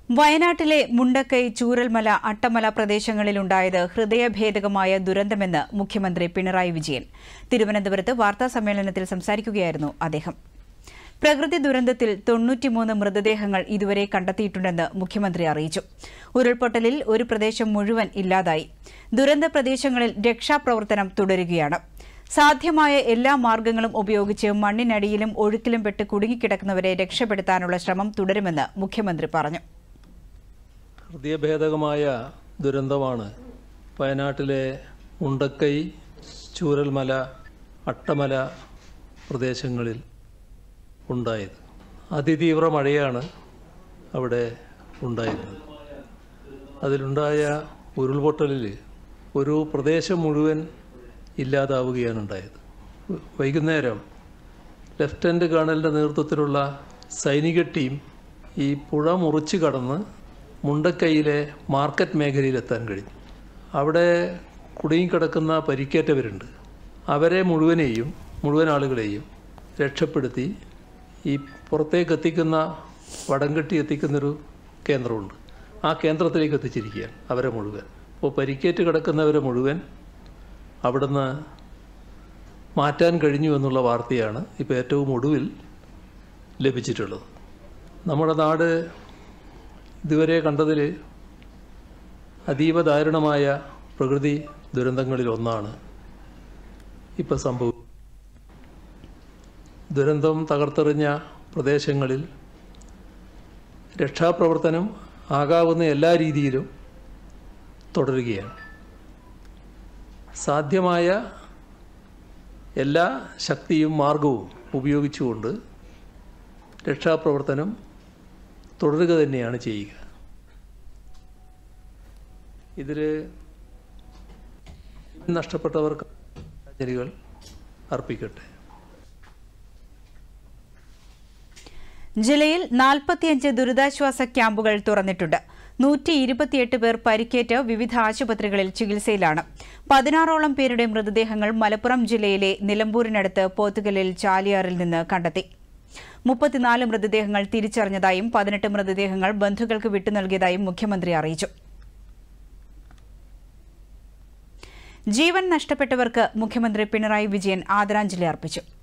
വയനാട്ടിലെ മുണ്ടക്കൈ, ചൂരൽമല, അട്ടമല പ്രദേശങ്ങളിലുണ്ടായത് ഹൃദയഭേദകമായ ദുരന്തമെന്ന് മുഖ്യമന്ത്രി പിണറായി വിജയൻ. തിരുവനന്തപുരത്ത് വാർത്താസമ്മേളനത്തിൽ സംസാരിക്കുകയായിരുന്നു അദ്ദേഹം. പ്രകൃതി ദുരന്തത്തിൽ 93 മൃതദേഹങ്ങൾ ഇതുവരെ കണ്ടെത്തിയിട്ടുണ്ടെന്ന് മുഖ്യമന്ത്രി അറിയിച്ചു. ഉരുൾപൊട്ടലിൽ ഒരു പ്രദേശം മുഴുവൻ ഇല്ലാതായി. ദുരന്ത പ്രദേശങ്ങളിൽ രക്ഷാപ്രവർത്തനം തുടരുകയാണ്. സാധ്യമായ എല്ലാ മാർഗ്ഗങ്ങളും ഉപയോഗിച്ച് മണ്ണിനടിയിലും ഒഴുക്കിലും പെട്ട് കുടുങ്ങിക്കിടക്കുന്നവരെ രക്ഷപ്പെടുത്താനുള്ള ശ്രമം തുടരുമെന്ന് മുഖ്യമന്ത്രി പറഞ്ഞു. ഹൃദയഭേദകമായ ദുരന്തമാണ് വയനാട്ടിലെ മുണ്ടക്കൈ, ചൂരൽമല, അട്ടമല പ്രദേശങ്ങളിൽ ഉണ്ടായത്. അതിതീവ്ര മഴയാണ് അവിടെ ഉണ്ടായിരുന്നത്. അതിലുണ്ടായ ഉരുൾപൊട്ടലിൽ ഒരു പ്രദേശം മുഴുവൻ ഇല്ലാതാവുകയാണ് ഉണ്ടായത്. വൈകുന്നേരം ലഫ്റ്റനന്റ് കേണലിൻ്റെ നേതൃത്വത്തിലുള്ള സൈനിക ടീം ഈ പുഴ മുറിച്ച് കടന്ന് മുണ്ടക്കൈയിലെ മാർക്കറ്റ് മേഖലയിലെത്താൻ കഴിഞ്ഞു. അവിടെ കുടുങ്ങിക്കിടക്കുന്ന പരിക്കേറ്റവരുണ്ട്. അവരെ മുഴുവൻ ആളുകളെയും രക്ഷപ്പെടുത്തി ഈ പുറത്തേക്ക് എത്തിക്കുന്ന വടംകെട്ടി എത്തിക്കുന്നൊരു കേന്ദ്രമുണ്ട്. ആ കേന്ദ്രത്തിലേക്ക് എത്തിച്ചിരിക്കുകയാണ് അവരെ മുഴുവൻ. അപ്പോൾ പരിക്കേറ്റ് കിടക്കുന്നവരെ മുഴുവൻ അവിടുന്ന് മാറ്റാൻ കഴിഞ്ഞു എന്നുള്ള വാർത്തയാണ് ഇപ്പോൾ ഏറ്റവും ഒടുവിൽ ലഭിച്ചിട്ടുള്ളത്. നമ്മുടെ നാട് ഇതുവരെ കണ്ടതിൽ അതീവ ദാരുണമായ പ്രകൃതി ദുരന്തങ്ങളിൽ ഒന്നാണ് ഇപ്പോൾ സംഭവിച്ചത്. ദുരന്തം തകർത്തെറിഞ്ഞ പ്രദേശങ്ങളിൽ രക്ഷാപ്രവർത്തനം ആകാവുന്ന എല്ലാ രീതിയിലും തുടരുകയാണ്. സാധ്യമായ എല്ലാ ശക്തിയും മാർഗവും ഉപയോഗിച്ചുകൊണ്ട് രക്ഷാപ്രവർത്തനം തുടരുക തന്നെയാണ് ചെയ്യുക. ഇതിൽ നഷ്ടപ്പെട്ടവർക്ക് ആദരാഞ്ജലികൾ അർപ്പിക്കട്ടെ. ജില്ലയിൽ 45 ദുരിതാശ്വാസ ക്യാമ്പുകൾ തുറന്നിട്ടുണ്ട്. 128 പേർ പരിക്കേറ്റ് വിവിധ ആശുപത്രികളിൽ ചികിത്സയിലാണ്. 16ഓളം പേരുടെ മൃതദേഹങ്ങൾ മലപ്പുറം ജില്ലയിലെ നിലമ്പൂരിനടുത്ത് പോത്തുകലിൽ ചാലിയാറിൽ നിന്ന് കണ്ടെത്തി. 34 മൃതദേഹങ്ങൾ തിരിച്ചറിഞ്ഞതായും 18 മൃതദേഹങ്ങൾ ബന്ധുക്കൾക്ക് വിട്ടുനൽകിയതായും മുഖ്യമന്ത്രി അറിയിച്ചു. ജീവൻ നഷ്ടപ്പെട്ടവർക്ക് മുഖ്യമന്ത്രി പിണറായി വിജയൻ ആദരാഞ്ജലി അർപ്പിച്ചു.